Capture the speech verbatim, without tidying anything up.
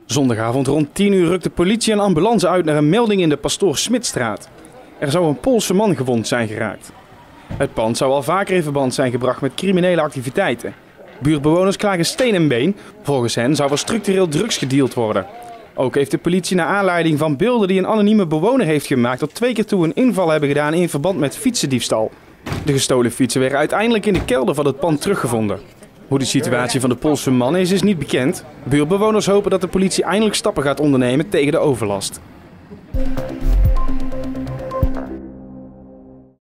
Zondagavond rond tien uur rukte politie en ambulance uit naar een melding in de Pastoor Smitstraat. Er zou een Poolse man gewond zijn geraakt. Het pand zou al vaker in verband zijn gebracht met criminele activiteiten. Buurtbewoners klagen steen en been. Volgens hen zou er structureel drugs gedeeld worden. Ook heeft de politie naar aanleiding van beelden die een anonieme bewoner heeft gemaakt tot twee keer toe een inval hebben gedaan in verband met fietsendiefstal. De gestolen fietsen werden uiteindelijk in de kelder van het pand teruggevonden. Hoe de situatie van de Poolse man is, is niet bekend. Buurtbewoners hopen dat de politie eindelijk stappen gaat ondernemen tegen de overlast.